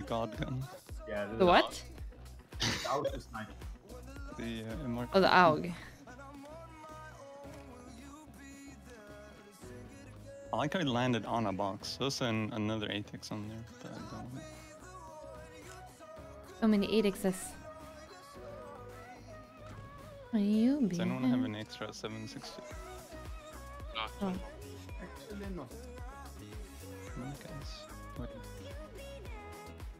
god gun. Yeah. The what? The AUG is nice. The immortal. Oh, the AUG. I like how it landed on a box. There's another 8x on there, but I don't. So many 8x's. Are you Does anyone have an extra 760? No. Oh. Actually, no. Come on, guys. Wait.